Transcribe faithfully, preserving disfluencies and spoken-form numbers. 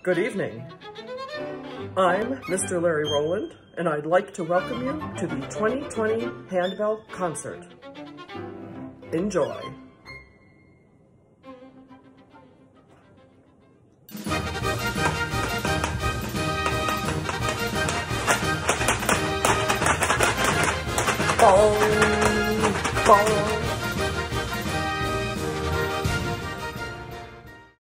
Good evening. I'm Mister Larry Rowland, and I'd like to welcome you to the twenty twenty Handbell Concert. Enjoy. Bong, bong.